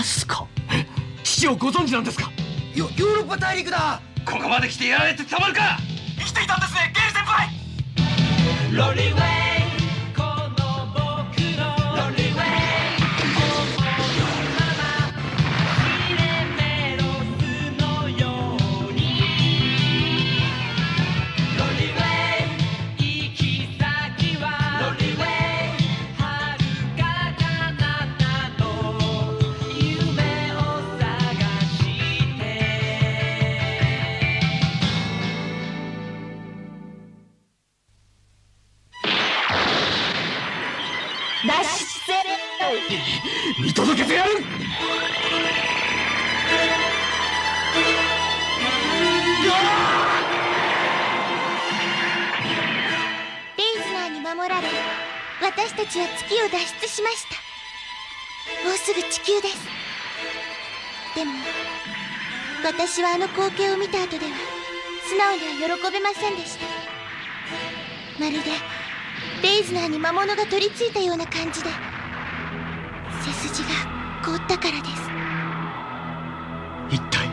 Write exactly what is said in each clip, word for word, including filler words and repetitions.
すか？え、父をご存知なんですか？ ヨヨーロッパ大陸だ。 ここまで来てやられてたまるか。 生きていたんですね、ゲイル先輩。 ロリウェイ、この僕のロリウェイ、思うまま走れメロスのように。ロリウェイ、行き先はロリウェイ、遥か彼方の夢を探して。脱出せ見届けてやる。 レイズナーに守られ、私たちは月を脱出しました。もうすぐ地球です。でも私はあの光景を見た後では素直には喜べませんでした。まるでレイズナーに魔物が取り付いたような感じで、背筋が凍ったからです。 一体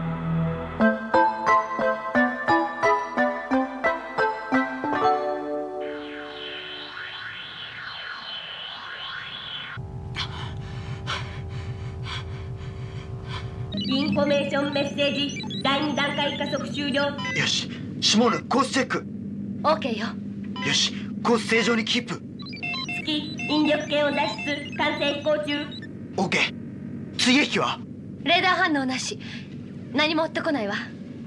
インフォメーションメッセージだいに段階加速終了。 よし、シモーヌコースチェック。 OK よ。 よし、コース正常にキープ。 月引力圏を脱出、完成飛行中。 OK。 追撃機は？ レーダー反応なし。何も追ってこないわ。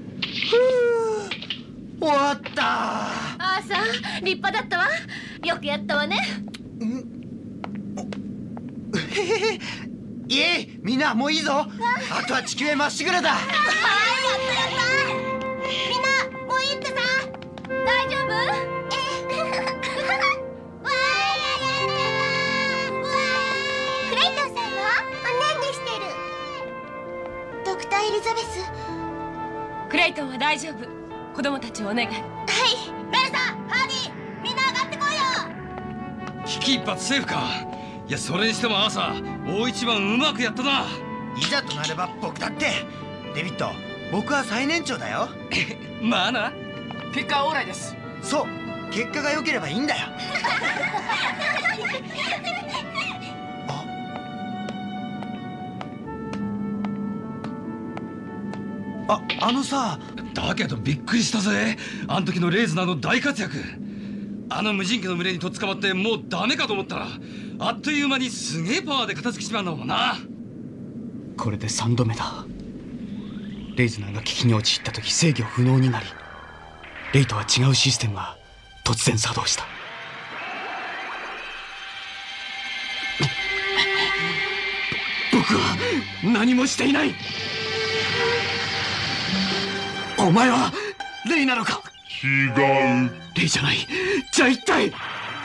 終わった。 あーさん、立派だったわ。よくやったわね。 へへへ。イエイ、みんなもういいぞ。あとは地球へまっしぐらだ。 はい、やったやった。みんなもういいってさ。 大丈夫？ わーい、やったわー。クレイトンさんは何でしてる？ドクターエリザベス。 クレイトンは大丈夫。子供たちをお願い。 はい。ベルさん、ハーディー、みんな上がってこいよ。 危機一髪セーフか。いや、それにしても朝大一番うまくやったな。 いざとなれば僕だって。デビッド、僕は最年長だよ。 まあな。 結果はオーライです。 そう、結果が良ければいいんだよ。あ、あのさ。 だけどびっくりしたぜ、あの時のレイズナーの大活躍。あの無人機の群れにとっ捕まってもうダメかと思ったら、あっという間にすげえパワーで片付けちまうんだもんな。 これでさんどめだ。レイズナーが危機に陥った時制御不能になり、レイとは違うシステムが突然作動した。僕は何もしていない。お前はレイなのか？ 違う。 レイじゃない。じゃあ一体。エイ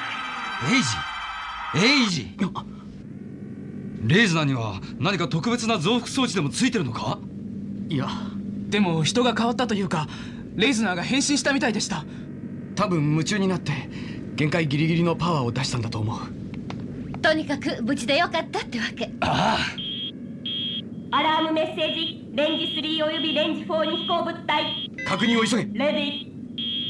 ジエイジレイズナーには何か特別な増幅装置でもついてるのか？ いや、でも人が変わったというか、レイズナーが変身したみたいでした。 多分夢中になって限界ギリギリのパワーを出したんだと思う。 とにかく無事でよかったってわけ。 ああ。アラームメッセージ、レンジスリーおよびレンジフォーに飛行物体。 確認を急げ。 レディー。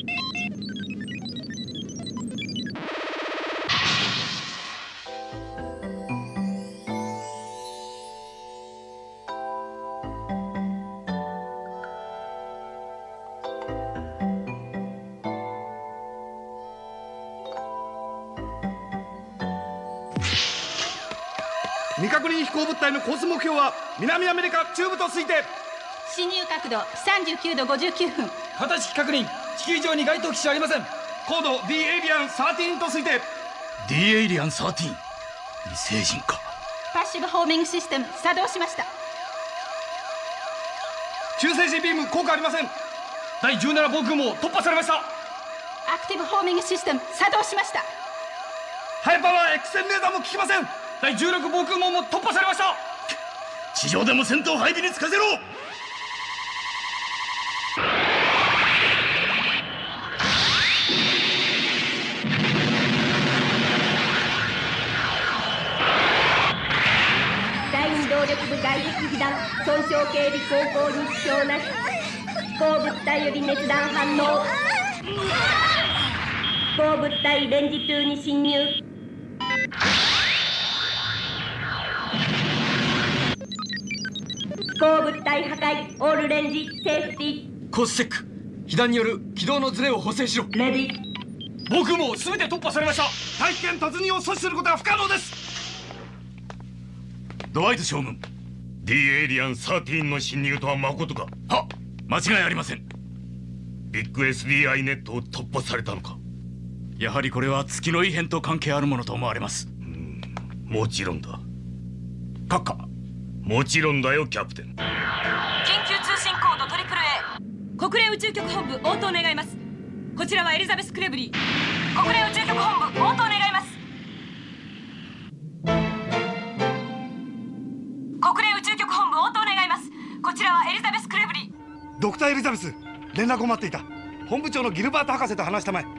未確認飛行物体のコース目標は南アメリカ中部と推定。 進入角度さんじゅうきゅうどごじゅうきゅうふん。 形確認、地球上に該当機種ありません。高度 D エイリアンじゅうさんと推定。 D エイリアンじゅうさん、異星人か。 パッシブホーミングシステム作動しました。 中性子ビーム効果ありません。だいじゅうなな防空網突破されました。 アクティブホーミングシステム作動しました。 ハイパワー X 線レーダーも効きません。だいじゅうろく防空網も突破されました。 地上でも戦闘配備につかせろ。 第二動能力部外壁被弾損傷警備航行に支障なし。飛行物体より熱弾反応。飛行物体レンジにに侵入。飛行物体破壊。オールレンジセーフティー。 コースチェック。被弾による軌道のズレを補正しろ。 レディ。 防空網すべて突破されました。大気圏突入を阻止することは不可能です。ドワイト将軍、 D エイリアンじゅうさんの侵入とは誠か？ は、間違いありません。 ビッグ エスディーアイ ネットを突破されたのか？ やはりこれは月の異変と関係あるものと思われます。 うん、もちろんだ。 閣下。 もちろんだよ、キャプテン。 緊急通信コードトリプル A、 国連宇宙局本部応答願います。こちらはエリザベス・クレブリー。国連宇宙局本部応答願います。国連宇宙局本部応答願います。こちらはエリザベス・クレブリー。 ドクターエリザベス、連絡を待っていた。本部長のギルバート博士と話したまえ。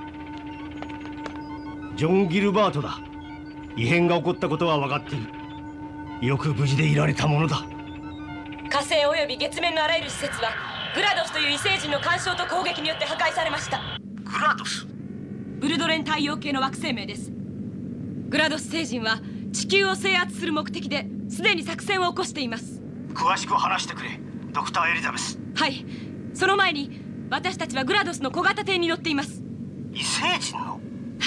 ジョン・ギルバートだ。異変が起こったことは分かっている。よく無事でいられたものだ。 火星及び月面のあらゆる施設はグラドスという異星人の干渉と攻撃によって破壊されました。 グラドス？ ブルドレン太陽系の惑星名です。グラドス星人は地球を制圧する目的ですでに作戦を起こしています。 詳しく話してくれ、ドクターエリザベス。 はい、その前に私たちはグラドスの小型艇に乗っています。 異星人の？ はい、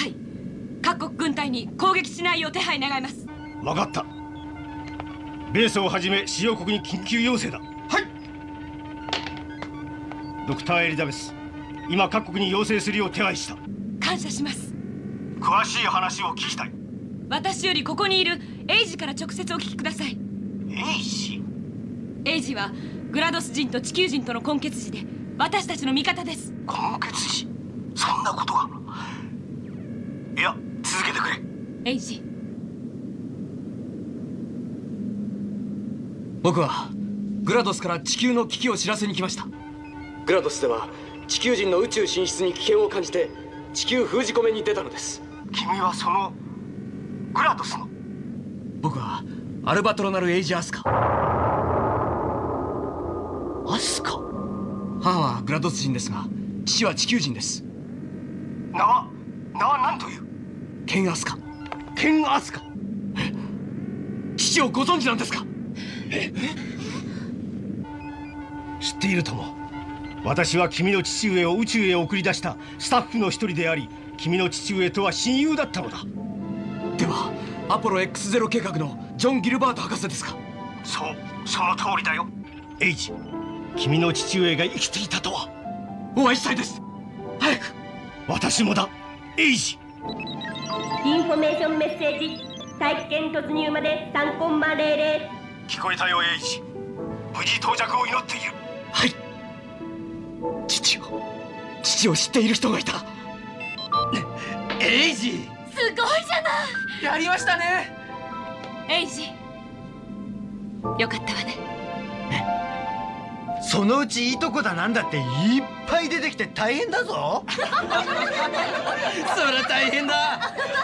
各国軍隊に攻撃しないよう手配願います。 分かった。米ソをはじめ主要国に緊急要請だ。 はい。 ドクターエリザベス、今各国に要請するよう手配した。 感謝します。 詳しい話を聞きたい。 私よりここにいるエイジから直接お聞きください。 エイジ？ エイジはグラドス人と地球人との根結児で私たちの味方です。 根結児？そんなことが。いや、続けてくれ。 エイジ。 僕はグラドスから地球の危機を知らせに来ました。グラドスでは地球人の宇宙進出に危険を感じて地球封じ込めに出たのです。 君はそのグラドスの？ 僕はアルバトロナル・エイジ・アスカ。 アスカ？ 母はグラドス人ですが父は地球人です。 名は名は何という？ ケン・アスカ。 ケン・アスカ？ え、父をご存知なんですか？ え？知っているとも。私は君の父上を宇宙へ送り出したスタッフの一人であり、君の父上とは親友だったのだ。 ではアポロ エックスゼロ 計画のジョン・ギルバート博士ですか？ そう、その通りだよ。エイジ、君の父上が生きていたとは。 お会いしたいです。早く。 私もだ、エイジ。 インフォメーションメッセージ。大気圏突入までさんコンマゼロゼロ。 聞こえたよ、エイジ。無事到着を祈っている。 はい。父を父を知っている人がいた。 エイジ、 すごいじゃない。 やりましたね。 エイジ、よかったわね。 そのうちいいとこだなんだっていっぱい出てきて大変だぞ。 そりゃ大変だ。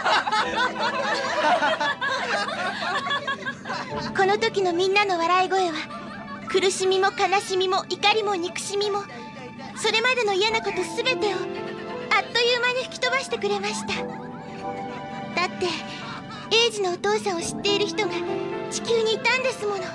この時のみんなの笑い声は苦しみも悲しみも怒りも憎しみもそれまでの嫌なことすべてをあっという間に吹き飛ばしてくれました。だってエイジのお父さんを知っている人が地球にいたんですもの。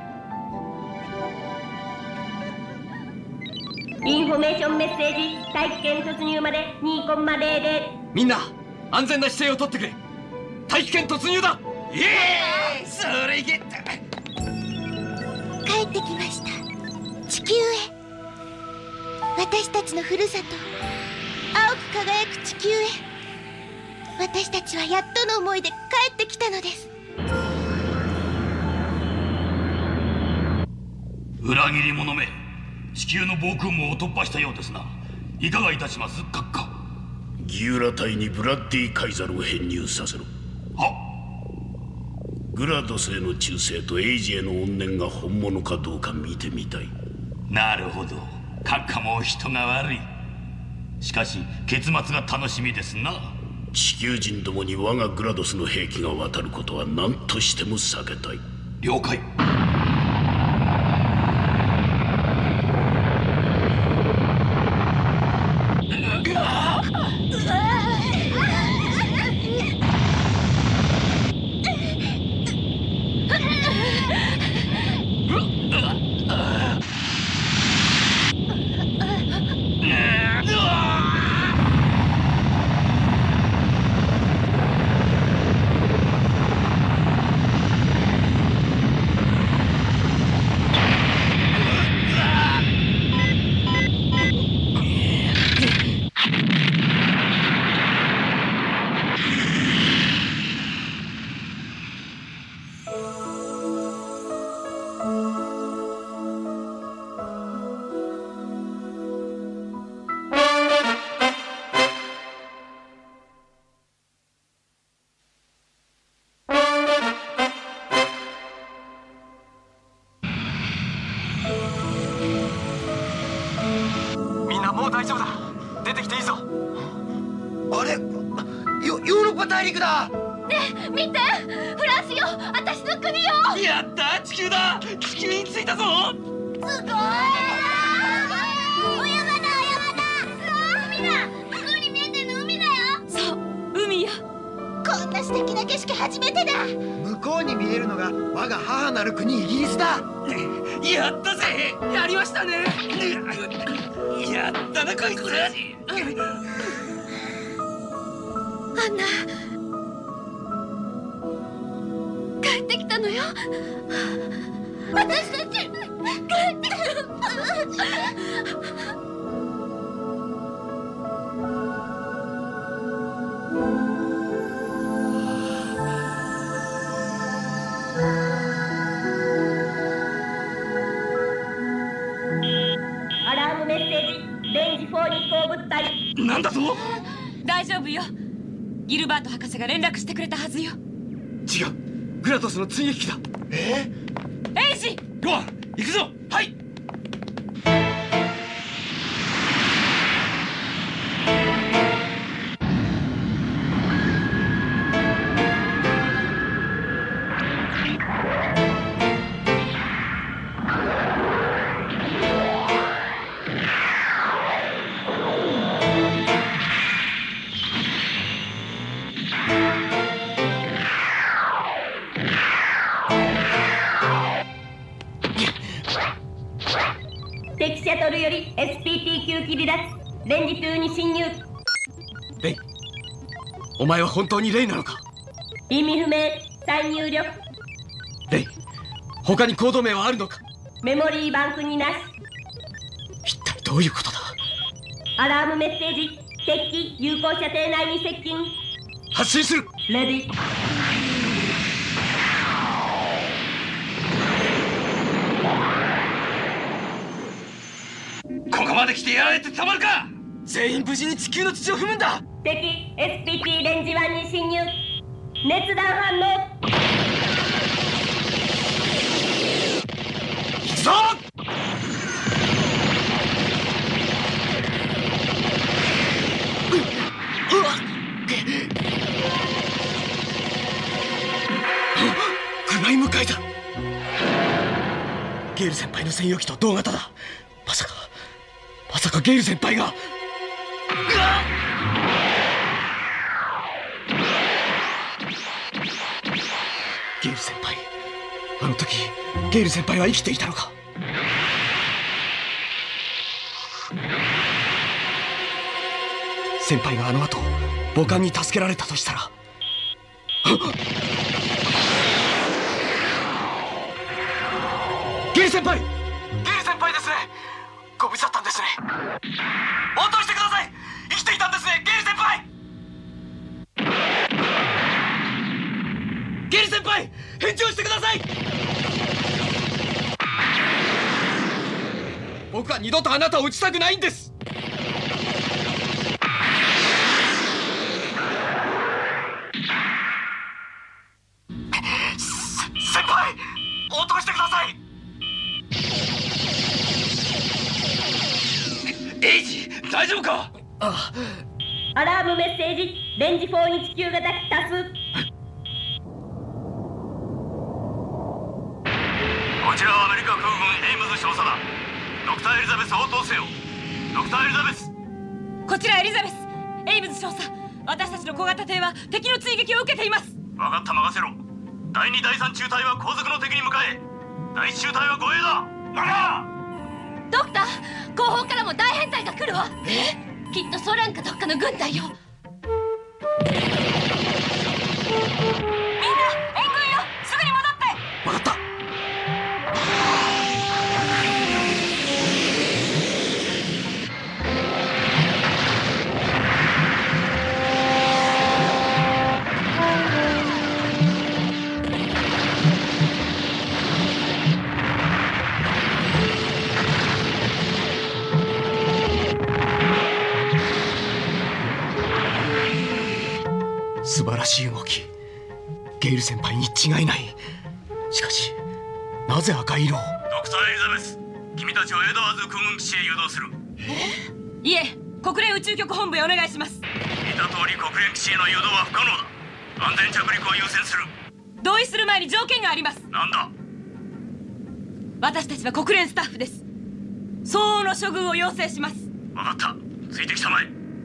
インフォメーションメッセージ。大気圏突入までにコンマゼロゼロ。 みんな安全な姿勢をとってくれ。大気圏突入だ。 イエーイ、それいけ。 帰ってきました。地球へ。私たちのふるさと、青く輝く地球へ。私たちはやっとの思いで帰ってきたのです。 裏切り者め、地球の防空網を突破したようですな。いかがいたします閣下？ギューラ隊にブラッディ・カイザルを編入させろ。はっ。グラドスへの忠誠とエイジへの怨念が本物かどうか見てみたい。 なるほど、閣下も人が悪い。しかし結末が楽しみですな。 地球人どもに我がグラドスの兵器が渡ることは何としても避けたい。 了解。 みんなもう大丈夫だ。出てきていいぞ。 あれ、ヨヨーロッパ大陸だ。 ねえ見て、フランスよ、私の国よ。 やった、地球だ。地球に着いたぞ。 すごい。お山だ、お山だ。海だ。向こうに見えてるの海だよ。 そう、海よ。 こんな素敵な景色初めてだ。 向こうに見えるのが我が母なる国イギリスだ。 やったぜ。やりましたね。やったなこいつ。 アンナ、帰ってきたのよ。私たち帰ってきた。 アラームメッセージ、レンジフォー飛行物体。 なんだと。 大丈夫よ。ギルバート博士が連絡してくれたはずよ。 違う、グラドスの追撃機だ。 えエイジ、 ロアン、行くぞ。はい。 敵シャトルより エスピーティー 級機離脱。レンジに侵入。 レイ、お前は本当にレイなのか。 意味不明。再入力。 レイ、他に行動名はあるのか。 メモリーバンクになし。 一体どういうことだ。 アラームメッセージ、敵機有効射程内に接近。 発進する。 レディ。 ここまで来てやられてたまるか。 全員無事に地球の土を踏むんだ。 敵 エスピーティー レンジいちに侵入。熱弾反応。 行くぞ。うわっ、クライム会だ。ゲール先輩の専用機と同型だ。まさかまさかゲール先輩が。ゲール先輩、あの時ゲール先輩は生きていたのか。先輩があの後母艦に助けられたとしたら。ゲール先輩、ゲール先輩ですね。ご無事だったんですね。応答してください。生きていたんですね、ゲール先輩。ゲール先輩、返事をしてください。僕は二度とあなたを撃ちたくないんです。先輩、応答してください。 エイジ、大丈夫か。 あアラームメッセージ、レンジよんに地球型機多数。 こちらはアメリカ空軍エイムズ少佐だ。ドクターエリザベス応答せよ。ドクターエリザベス。 こちらエリザベス。エイムズ少佐、私たちの小型艇は敵の追撃を受けています。 分かった、任せろ。だいにだいさん中隊は後続の敵に向かえ。だいいち中隊は護衛だ。マナドクター、後方からも大編隊が来るわ。え？きっとソ連かどっかの軍隊よ。みんな援軍よ、すぐに戻って。 分かった。 素晴らしい動き。ゲイル先輩に違いない。しかしなぜ赤い色を。 ドクターエリザベス、君たちをエドワーズ空軍基地へ誘導する。 え？いえ、国連宇宙局本部へお願いします。 見た通り国連基地への誘導は不可能だ。安全着陸を優先する。 同意する前に条件があります。 なんだ？ 私たちは国連スタッフです。相応の処遇を要請します。 分かった、ついてきたまえ。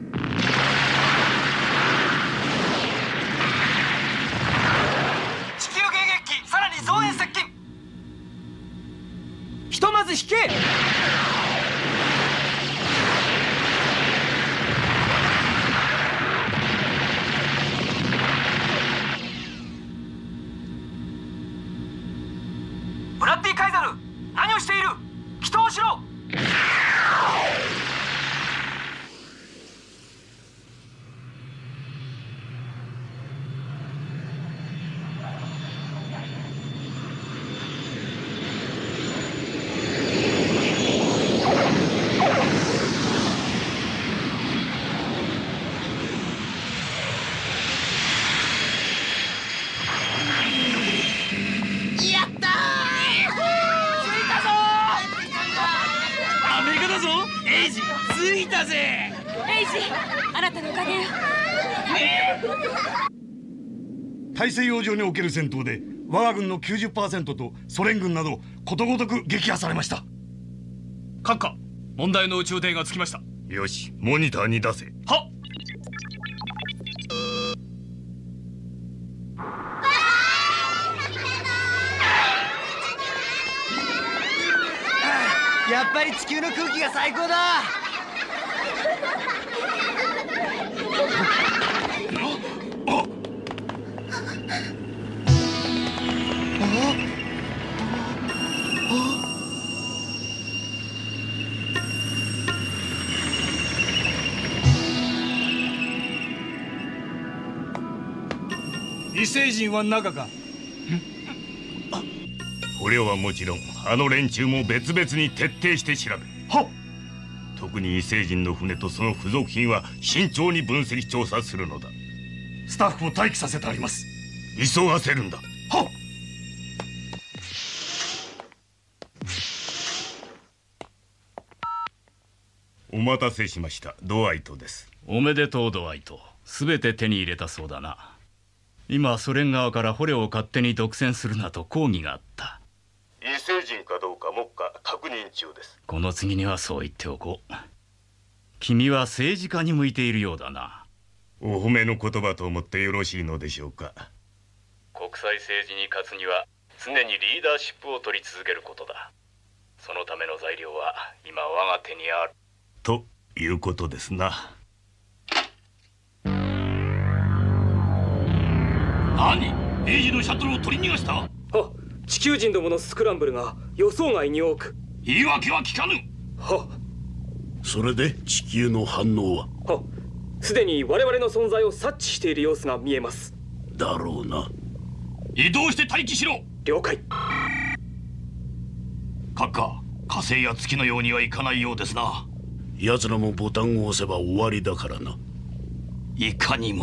地球迎撃機さらに増援接近。 ひとまず引け。 ブラッディ・カイザル、何をしている？祈祷しろ。 大西洋上における戦闘で我が軍の きゅうじゅっパーセント とソ連軍などことごとく撃破されました。 閣下、問題の宇宙艇が着きました。 よし、モニターに出せ。 はっ。 やっぱり地球の空気が最高だ。 異星人は中か？ これはもちろんあの連中も別々に徹底して調べる。はっ。特に異星人の船とその付属品は慎重に分析調査するのだ。 スタッフを待機させてあります。 急がせるんだ。 はっ。 お待たせしました。ドワイトです。 おめでとうドワイト。すべて手に入れたそうだな。今ソ連側から捕虜を勝手に独占するなと抗議があった。 異星人かどうか目下確認中です。 この次にはそう言っておこう。君は政治家に向いているようだな。 お褒めの言葉と思ってよろしいのでしょうか。 国際政治に勝つには常にリーダーシップを取り続けることだ。そのための材料は今我が手にある。 ということですな。 何？エイジのシャトルを取り逃がした？ は、地球人どものスクランブルが予想外に多く。 言い訳は聞かぬ。 は。 それで地球の反応は？ は、すでに我々の存在を察知している様子が見えます。 だろうな。移動して待機しろ。 了解。 閣下、火星や月のようにはいかないようですな。奴らもボタンを押せば終わりだからな。いかにも。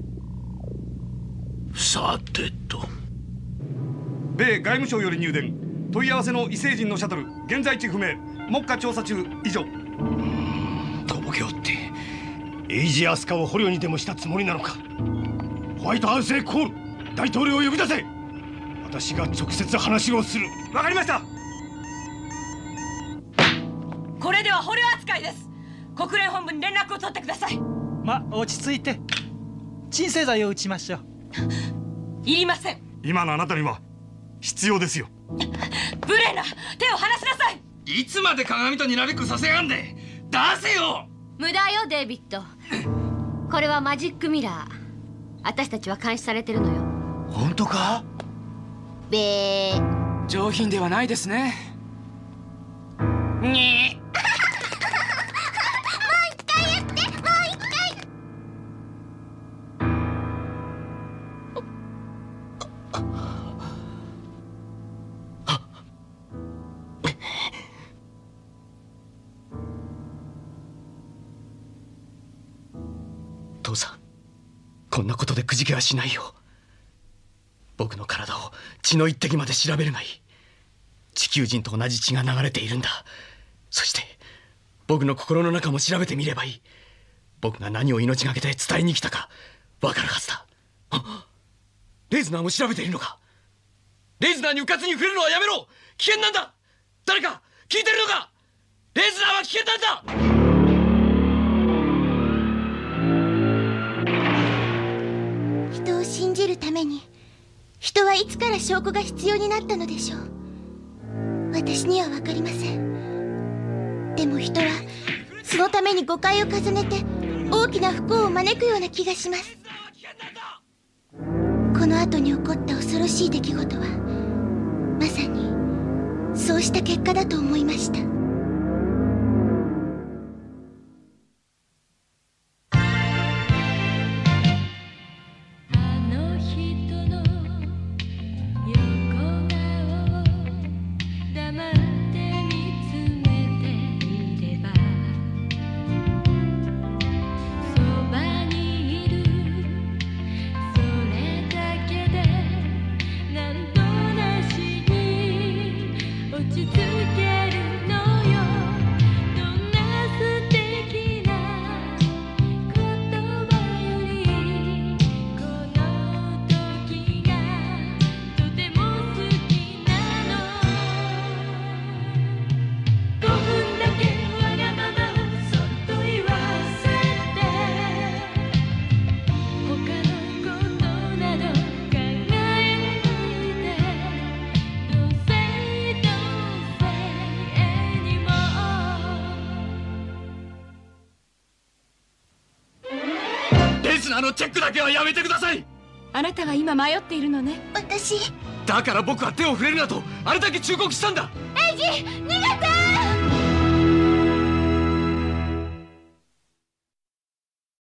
さてと。 米外務省より入電。問い合わせの異星人のシャトル現在地不明。目下調査中。以上。 とぼけおってエイジ・アスカを捕虜にでもしたつもりなのか。ホワイトハウスへコール。大統領を呼び出せ。 私が直接話をする。わかりました。 これでは捕虜扱いです。国連本部に連絡を取ってください。 ま、落ち着いて。鎮静剤を打ちましょう。 いりません。 今のあなたには必要ですよ。 ブレナ、手を離しなさい。 いつまで鏡とにらめっこさせやがんで。出せよ。 無駄よデイビッド。これはマジックミラー。私たちは監視されてるのよ。 本当か？ べー。 上品ではないですね。 ねえもう一回やって、もう一回。 父さん、こんなことでくじけはしないよ。僕の体を血の一滴まで調べるがいい。地球人と同じ血が流れているんだ。そして僕の心の中も調べてみればいい。僕が何を命がけて伝えに来たか分かるはずだ。レイズナーも調べているのか。レイズナーにうかつに触れるのはやめろ。危険なんだ。誰か聞いてるのか。レイズナーは危険なんだ。 人を信じるために人はいつから証拠が必要になったのでしょう。私には分かりません。でも人はそのために誤解を重ねて大きな不幸を招くような気がします。この後に起こった恐ろしい出来事はまさにそうした結果だと思いました。 あのチェックだけはやめてください。 あなたは今迷っているのね。 私だから僕は手を触れるなとあれだけ忠告したんだ。 エイジ逃げて。